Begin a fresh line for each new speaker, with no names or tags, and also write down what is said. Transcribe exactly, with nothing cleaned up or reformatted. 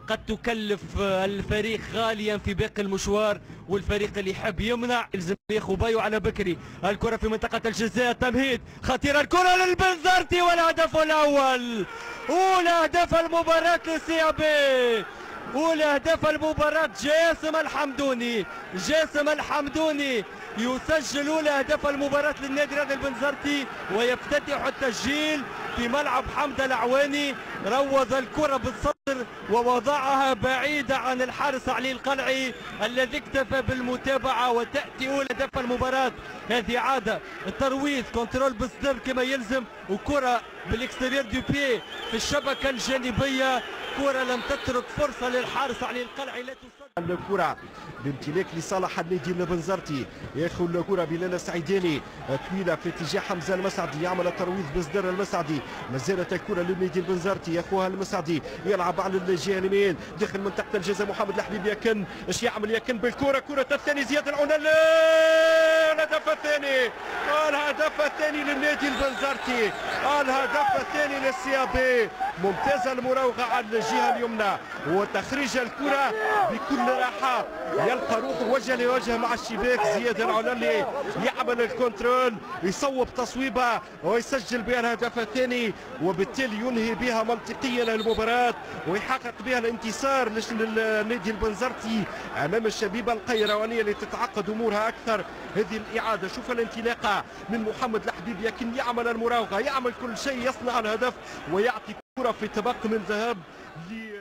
قد تكلف الفريق غاليا في باقي المشوار، والفريق اللي يحب يمنع يلزم ياخذ بايو على بكري. الكرة في منطقة الجزاء، تمهيد خطيرة، الكرة للبنزرتي والهدف الأول. أولى أهداف المباراة للسي بي، أولى أهداف المباراة جاسم الحمدوني. جاسم الحمدوني يسجل أولى أهداف المباراة للنادي الرياضي البنزرتي ويفتتح التسجيل في ملعب حمدة العواني. روض الكرة بالصدر ووضعها بعيدة عن الحارس علي القلعي الذي اكتفى بالمتابعة، وتأتي أولى أهداف المباراة. هذه عادة الترويض، كنترول بالصدر كما يلزم، وكرة بالاكستيريور دو بي في الشبكة الجانبية. كرة لم تترك فرصة للحارس علي القلعي لا تصد.
الكرة بامتلاك لصالح النادي البنزرتي، ياخذ الكرة بلال السعيداني طويلة في اتجاه حمزة المسعدي، يعمل الترويض بصدر المسعدي، ما زالت الكرة للنادي البنزرتي، ياخذها المسعدي يلعب على الجهة اليمين داخل منطقة الجزاء. محمد الحبيب يكن، ايش يعمل يكن بالكرة؟ كرة الثاني زياد العنال، الهدف الثاني، الهدف الثاني للنادي البنزرتي، الهدف الثاني للسي بي. ممتازة المراوغة على الجهة اليمنى وتخريج الكرة بكل راحة، يلقى روحه وجه لوجه مع الشباك. زياد العنالي يعمل الكنترول، يصوب تصويبة ويسجل بها الهدف الثاني، وبالتالي ينهي بها منطقيا المباراة ويحقق بها الانتصار للنادي البنزرتي امام الشبيبة القيروانية اللي تتعقد امورها اكثر. هذه الاعادة، شوف الانطلاقة من محمد الحبيب، لكن يعمل المراوغة، يعمل كل شيء، يصنع الهدف ويعطي كرة في طبق من ذهب.